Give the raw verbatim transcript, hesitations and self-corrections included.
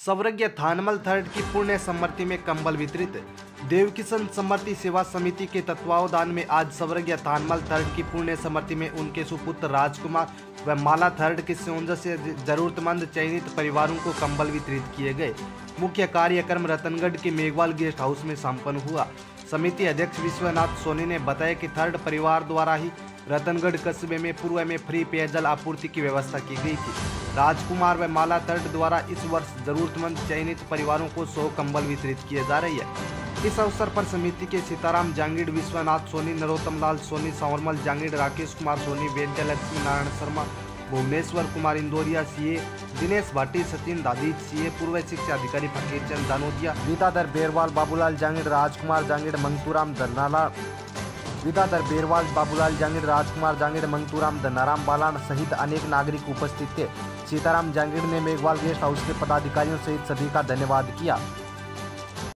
स्वर्गीय थानमल थर्ड की पुण्य स्मृति में कंबल वितरित। देवकिशन समृद्धि सेवा समिति के तत्वावधान में आज स्वर्गीय थानमल थर्ड की पुण्य स्मृति में उनके सुपुत्र राजकुमार व माला थर्ड के संयोजन से जरूरतमंद चयनित परिवारों को कंबल वितरित किए गए। मुख्य कार्यक्रम रतनगढ़ के मेघवाल गेस्ट हाउस में संपन्न हुआ। समिति अध्यक्ष विश्वनाथ सोनी ने बताया कि थर्ड परिवार द्वारा ही रतनगढ़ कस्बे में पूर्व में फ्री पेयजल आपूर्ति की व्यवस्था की गई थी। राजकुमार व माला थर्ड द्वारा इस वर्ष जरूरतमंद चयनित परिवारों को सौ कंबल वितरित किए जा रही है। इस अवसर पर समिति के सीताराम जांगीड़, विश्वनाथ सोनी, नरोत्तम लाल सोनी, संवरमल जांगीड़, राकेश कुमार सोनी, वेंकट लक्ष्मी नारायण शर्मा, भुवनेश्वर कुमार इंदौरिया सीए, दिनेश भाटी, सचिन दादीज सीए, पूर्व शिक्षा अधिकारी फकीर चंद दानोदिया, विद्याधर बेरवाल, बाबूलाल जांगीड़, राजकुमार जांगीड़, मंगतूराम धरनाला, विद्याधर बेरवाल, बाबूलाल जांगीड़, राजकुमार जांगीड़, मंगतूराम धनाराम बालान सहित अनेक नागरिक उपस्थित थे। सीताराम जांगीड़ ने मेघवाल गेस्ट हाउस के पदाधिकारियों सहित सभी का धन्यवाद किया।